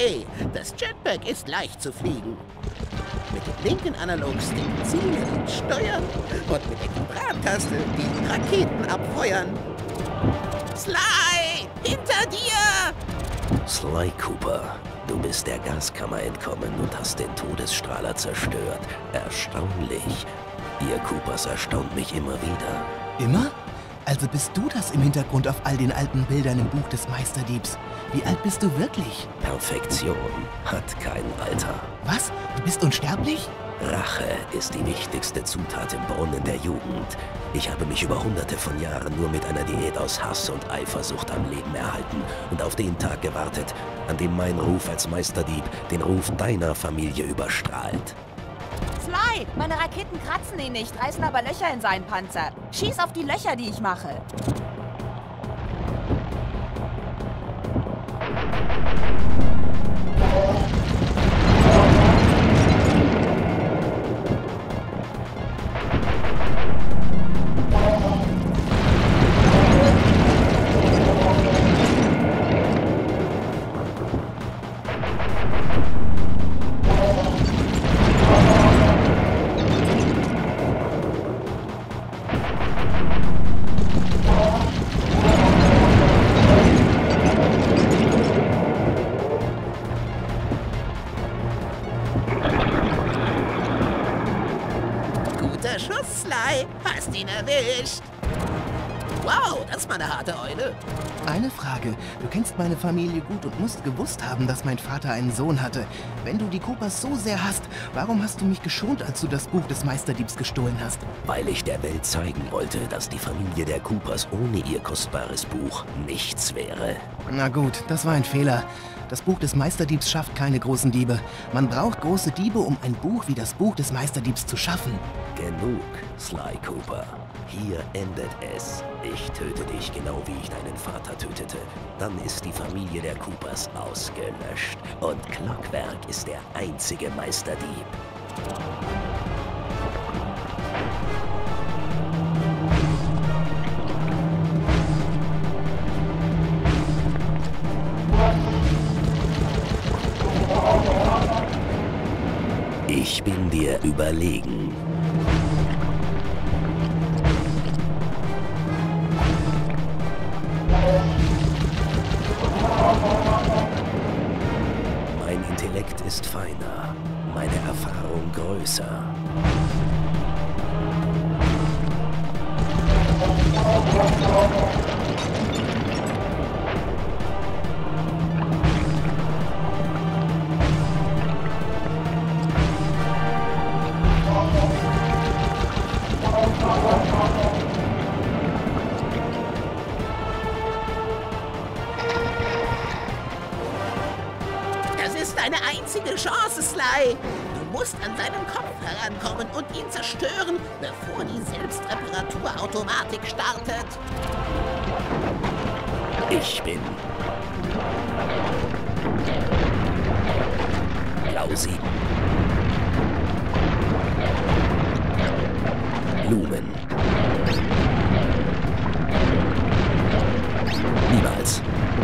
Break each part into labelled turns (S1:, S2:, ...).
S1: Sly, das Jetpack ist leicht zu fliegen. Mit dem linken Analogstick zielen und steuern und mit der Quadrattaste die Raketen abfeuern. Sly, hinter dir!
S2: Sly Cooper, du bist der Gaskammer entkommen und hast den Todesstrahler zerstört. Erstaunlich. Ihr Coopers erstaunt mich immer wieder.
S3: Immer? Also bist du das im Hintergrund auf all den alten Bildern im Buch des Meisterdiebs? Wie alt bist du wirklich?
S2: Perfektion hat kein Alter.
S3: Was? Du bist unsterblich?
S2: Rache ist die wichtigste Zutat im Brunnen der Jugend. Ich habe mich über hunderte von Jahren nur mit einer Diät aus Hass und Eifersucht am Leben erhalten und auf den Tag gewartet, an dem mein Ruf als Meisterdieb den Ruf deiner Familie überstrahlt.
S4: Sly, meine Raketen kratzen ihn nicht, reißen aber Löcher in seinen Panzer. Schieß auf die Löcher, die ich mache.
S1: Guter Schuss, Sly. Hast ihn erwischt. Wow, das war eine harte Eule.
S3: Eine Frage. Du kennst meine Familie gut und musst gewusst haben, dass mein Vater einen Sohn hatte. Wenn du die Coopers so sehr hast, warum hast du mich geschont, als du das Buch des Meisterdiebs gestohlen hast?
S2: Weil ich der Welt zeigen wollte, dass die Familie der Coopers ohne ihr kostbares Buch nichts wäre.
S3: Na gut, das war ein Fehler. Das Buch des Meisterdiebs schafft keine großen Diebe. Man braucht große Diebe, um ein Buch wie das Buch des Meisterdiebs zu schaffen.
S2: Genug, Sly Cooper. Hier endet es. Ich töte dich genau wie ich deinen Vater tötete. Dann ist die Familie der Coopers ausgelöscht. Und Clockwerk ist der einzige Meisterdieb. Ich bin dir überlegen. Mein Intellekt ist feiner, meine Erfahrung größer.
S1: Das ist deine einzige Chance, Sly. Du musst an seinen Kopf herankommen und ihn zerstören, bevor die Selbstreparaturautomatik startet.
S2: Ich bin Blau 7. Lumen. Niemals.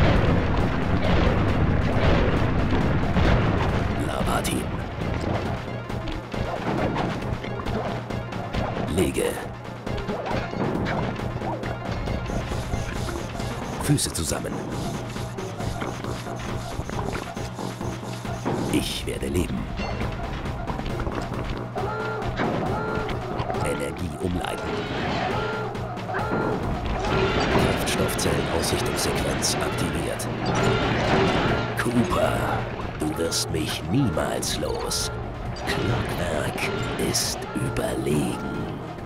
S2: Lava-Team. Lege. Füße zusammen. Ich werde leben. Energie umleiten. Kraftstoffzellen-Ausrichtungssequenz aktiviert. Cooper, du wirst mich niemals los. Clockwerk ist überlegen.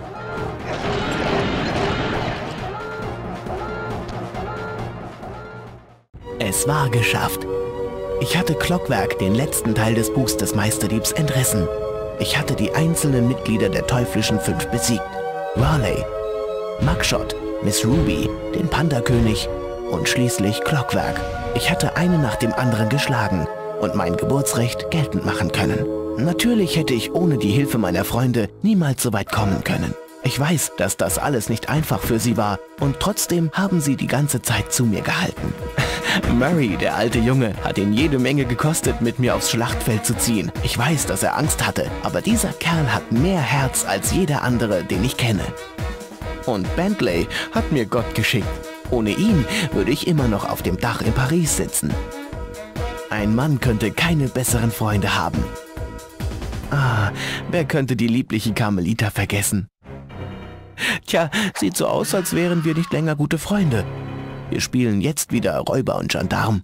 S3: Es war geschafft. Ich hatte Clockwerk, den letzten Teil des Buchs des Meisterdiebs, entrissen. Ich hatte die einzelnen Mitglieder der teuflischen 5 besiegt. Raleigh, Mugshot, Miss Ruby, den Panda-König und schließlich Clockwerk. Ich hatte einen nach dem anderen geschlagen und mein Geburtsrecht geltend machen können. Natürlich hätte ich ohne die Hilfe meiner Freunde niemals so weit kommen können. Ich weiß, dass das alles nicht einfach für sie war und trotzdem haben sie die ganze Zeit zu mir gehalten. Murray, der alte Junge, hat ihn jede Menge gekostet, mit mir aufs Schlachtfeld zu ziehen. Ich weiß, dass er Angst hatte, aber dieser Kerl hat mehr Herz als jeder andere, den ich kenne. Und Bentley hat mir Gott geschickt. Ohne ihn würde ich immer noch auf dem Dach in Paris sitzen. Ein Mann könnte keine besseren Freunde haben. Ah, wer könnte die liebliche Carmelita vergessen? Tja, sieht so aus, als wären wir nicht länger gute Freunde. Wir spielen jetzt wieder Räuber und Gendarm.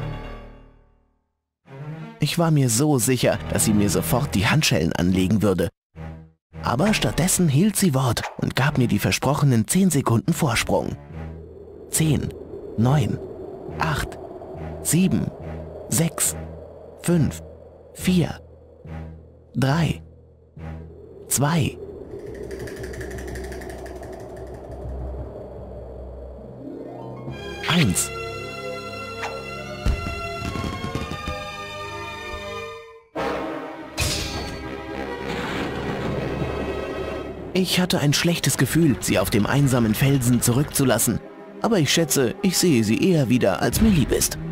S3: Ich war mir so sicher, dass sie mir sofort die Handschellen anlegen würde. Aber stattdessen hielt sie Wort und gab mir die versprochenen 10 Sekunden Vorsprung. 10, 9, 8, 7, 6, 5, 4, 3, 2, 1. Ich hatte ein schlechtes Gefühl, sie auf dem einsamen Felsen zurückzulassen. Aber ich schätze, ich sehe sie eher wieder, als mir lieb ist.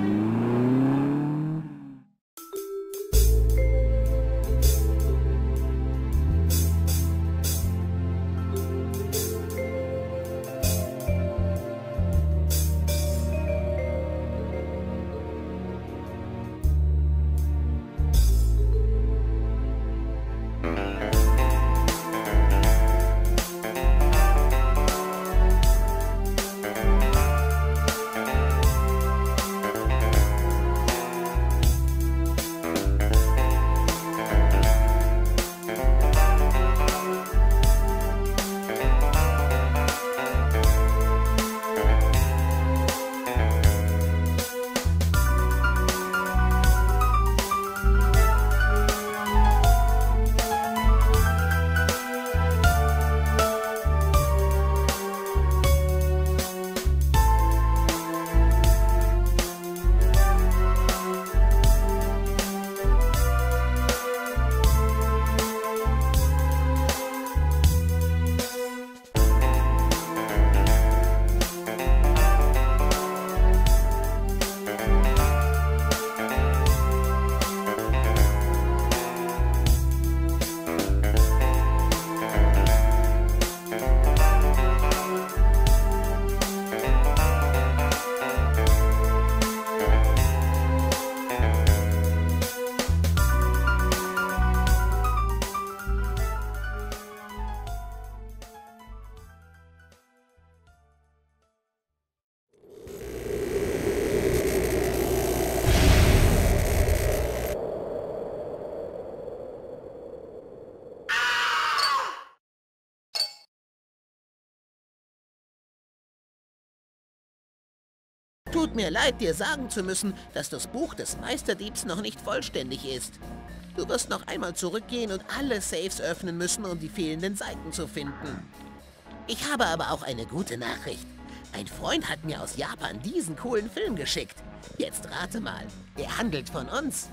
S1: Tut mir leid, dir sagen zu müssen, dass das Buch des Meisterdiebs noch nicht vollständig ist. Du wirst noch einmal zurückgehen und alle Safes öffnen müssen, um die fehlenden Seiten zu finden. Ich habe aber auch eine gute Nachricht. Ein Freund hat mir aus Japan diesen coolen Film geschickt. Jetzt rate mal, er handelt von uns.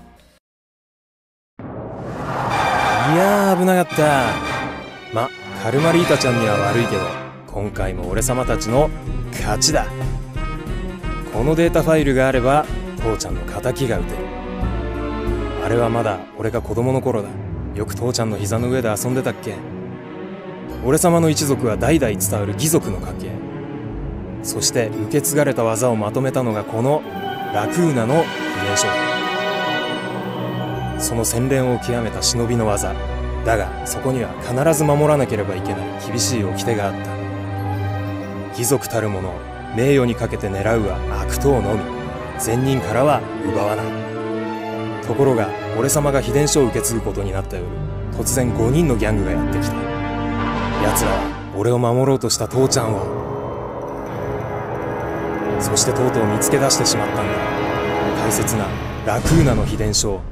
S5: いやー、危なかった。ま、カルマリータちゃんには悪いけど、今回も俺様たちの勝ちだ。このデータファイルがあれば父ちゃんの敵が撃てる。あれはまだ俺が子供の頃だ。よく父ちゃんの膝の上で遊んでたっけ。俺様の一族は代々伝わる義族の家系。そして受け継がれた技をまとめたのがこのラクーナの秘伝書。その洗練を極めた忍びの技だが、そこには必ず守らなければいけない厳しい掟があった。義族たる者を名誉にかけて狙うは悪党のみ、善人からは奪わない。ところが俺様が秘伝書を受け継ぐことになった夜、突然5人のギャングがやってきた。奴らは俺を守ろうとした父ちゃんを、そしてとうとう見つけ出してしまったんだ。大切なラクーナの秘伝書を。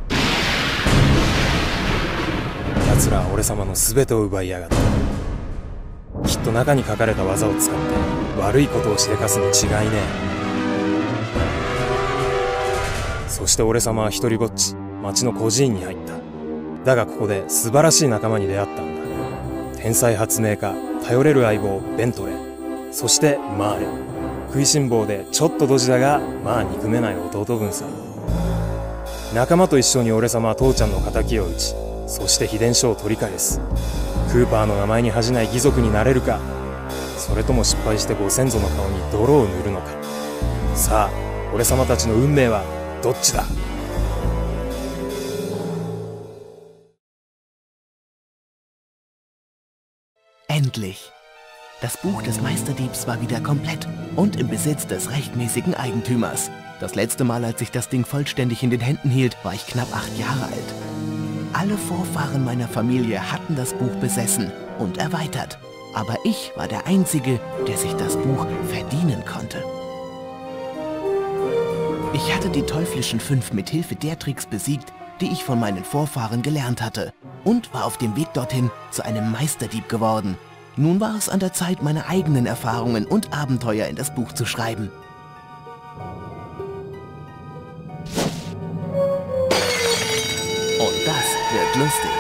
S5: 奴らは俺様の全てを奪いやがった。きっと中に書かれた技を使って悪いことをしでかすに違いねえ。そして俺様は一人ぼっち町の孤児院に入った。だがここで素晴らしい仲間に出会ったんだ。天才発明家、頼れる相棒ベントレー、そしてマーレ。 食いしん坊でちょっとドジだが、まあ憎めない弟分さ。仲間と一緒に俺様は父ちゃんの仇を討ち、そして秘伝書を取り返す。クーパーの名前に恥じない義族になれるか、それとも失敗してご先祖の顔に泥を塗るのか。さあ、俺様たちの運命はどっちだ。
S3: Endlich! Das Buch des Meisterdiebs war wieder komplett und im Besitz des rechtmäßigen Eigentümers. Das letzte Mal, als ich das Ding vollständig in den Händen hielt, war ich knapp 8 Jahre alt. Alle Vorfahren meiner Familie hatten das Buch besessen und erweitert. Aber ich war der Einzige, der sich das Buch verdienen konnte. Ich hatte die teuflischen 5 mit Hilfe der Tricks besiegt, die ich von meinen Vorfahren gelernt hatte, und war auf dem Weg dorthin zu einem Meisterdieb geworden. Nun war es an der Zeit, meine eigenen Erfahrungen und Abenteuer in das Buch zu schreiben. Und das wird lustig.